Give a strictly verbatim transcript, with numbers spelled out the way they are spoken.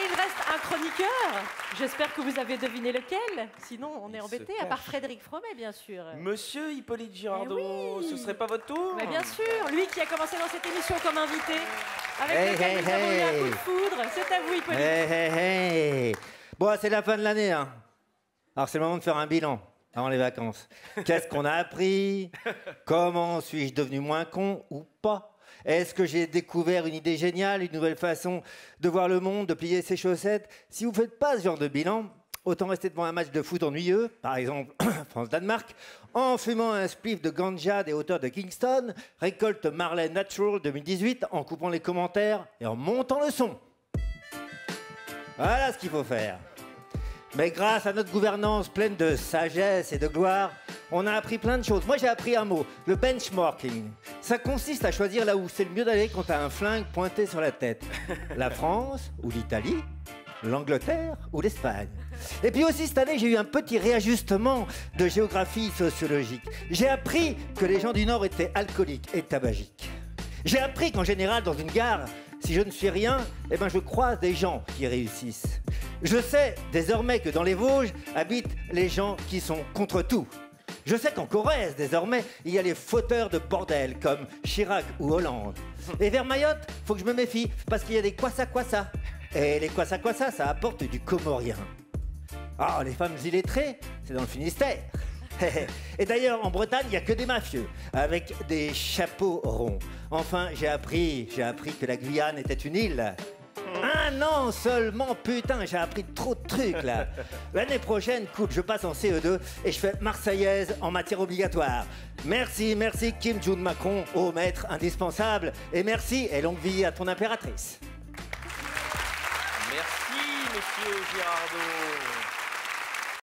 il reste un chroniqueur. J'espère que vous avez deviné lequel. Sinon, on est embêté, à part Frédéric Fromet, bien sûr. Monsieur Hippolyte Girardot, eh oui. ce serait pas votre tour? Mais bien sûr, lui qui a commencé dans cette émission comme invité, avec Hey, lequel hey, nous avons eu un hey. coup de foudre. C'est à vous, Hippolyte. Hey, hey, hey. Bon, c'est la fin de l'année, hein. Alors, c'est le moment de faire un bilan avant les vacances. Qu'est-ce qu'on a appris? Comment suis-je devenu moins con ou pas? Est-ce que j'ai découvert une idée géniale, une nouvelle façon de voir le monde, de plier ses chaussettes? Si vous ne faites pas ce genre de bilan, autant rester devant un match de foot ennuyeux, par exemple France-Danemark, en fumant un spliff de ganja des hauteurs de Kingston, récolte Marley Natural deux mille dix-huit, en coupant les commentaires et en montant le son. Voilà ce qu'il faut faire. Mais grâce à notre gouvernance pleine de sagesse et de gloire, on a appris plein de choses. Moi, j'ai appris un mot, le benchmarking. Ça consiste à choisir là où c'est le mieux d'aller quand t'as un flingue pointé sur la tête. La France ou l'Italie, l'Angleterre ou l'Espagne. Et puis aussi, cette année, j'ai eu un petit réajustement de géographie sociologique. J'ai appris que les gens du Nord étaient alcooliques et tabagiques. J'ai appris qu'en général, dans une gare, si je ne suis rien, eh ben, je croise des gens qui réussissent. Je sais désormais que dans les Vosges habitent les gens qui sont contre tout. Je sais qu'en Corrèze, désormais, il y a les fauteurs de bordel comme Chirac ou Hollande. Et vers Mayotte, faut que je me méfie parce qu'il y a des kwassa-kwassa. Et les kwassa-kwassa, ça apporte du comorien. Ah, les femmes illettrées, c'est dans le Finistère. Et d'ailleurs, en Bretagne, il n'y a que des mafieux, avec des chapeaux ronds. Enfin, j'ai appris, j'ai appris que la Guyane était une île. Un an seulement, putain, j'ai appris trop de trucs, là. L'année prochaine, écoute, je passe en C E deux et je fais marseillaise en matière obligatoire. Merci, merci Kim Jong Macron, ô maître indispensable. Et merci et longue vie à ton impératrice. Merci, monsieur Girardot.